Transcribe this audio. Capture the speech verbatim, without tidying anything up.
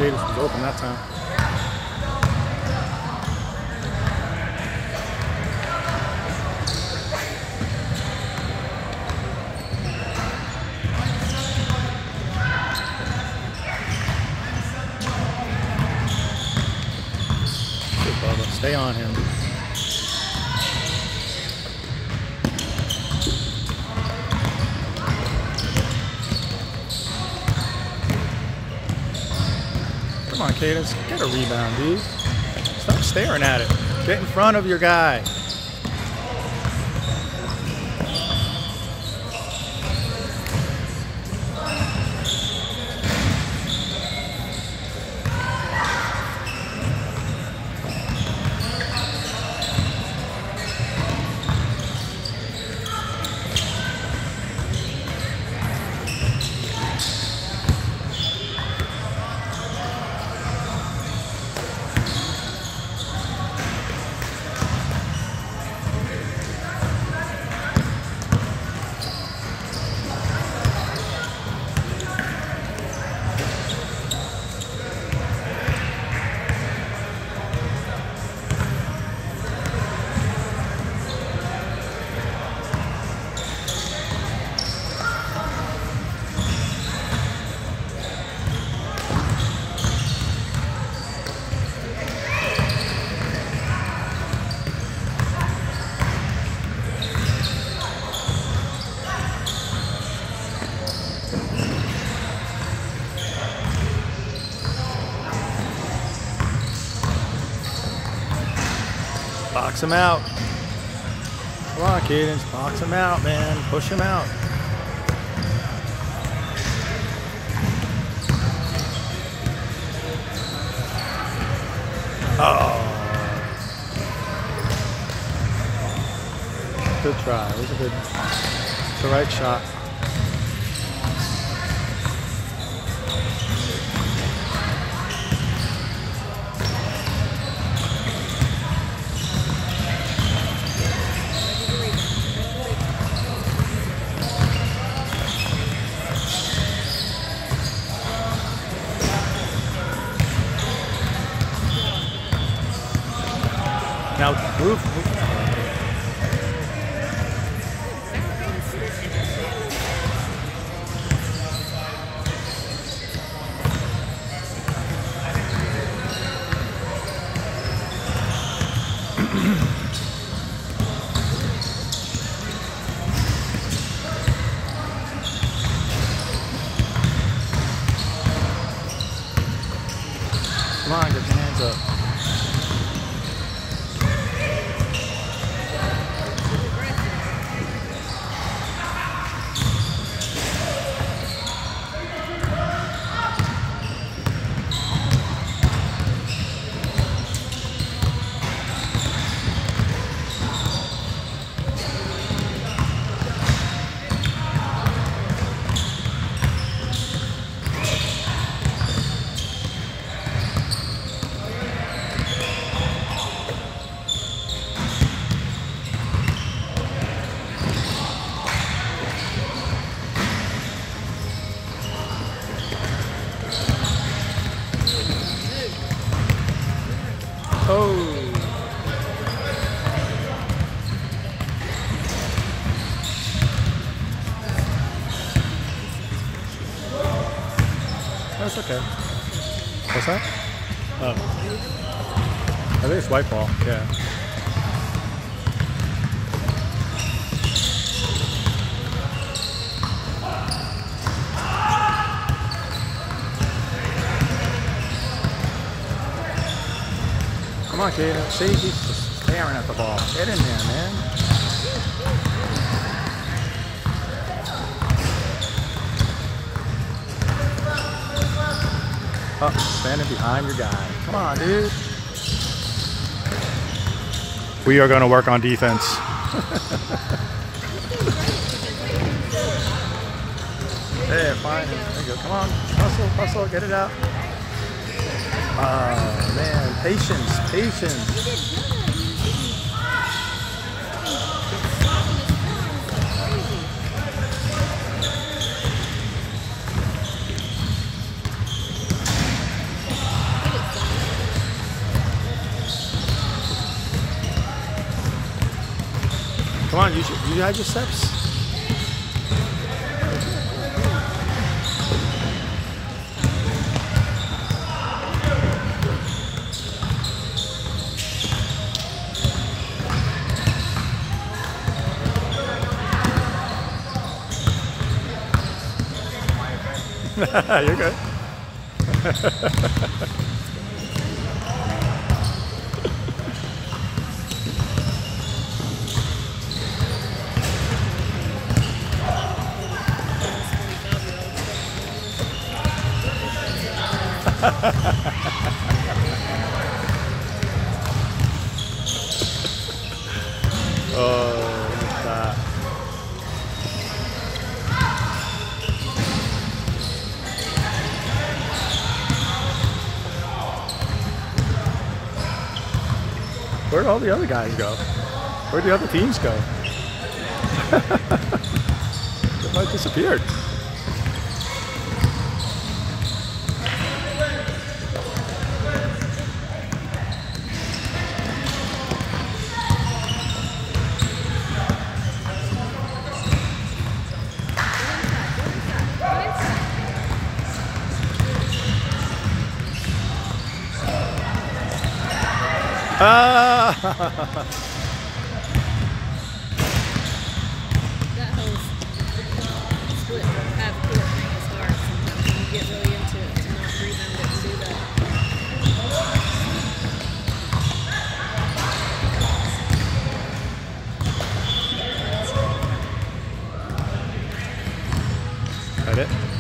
Cadence was open that time. Good, Bubba. Stay on him. Come on, Cadence. Get a rebound, dude. Stop staring at it. Get in front of your guy. Box him out. Come on, Cadence. Box him out, man. Push him out. Oh. Good try. It was a good, it's the right shot. Now, move. move. Come on, get your hands up. Oh. That's okay. What's that? Oh. I think it's white ball, yeah. Come on, kid. See, he's just staring at the ball. Get in there, man. Oh, standing behind your guy. Come on, dude. We are going to work on defense. There, fine. There you go. Come on. Hustle, hustle. Get it out. Oh, man. Patience. Patience. Come on, you should, you had your steps. You're good. Oh, look at that. Where'd all the other guys go? Where'd the other teams go? They might have disappeared. Ah! That whole split half court thing is hard sometimes when you get really into it to not rebound it and do that. Got it?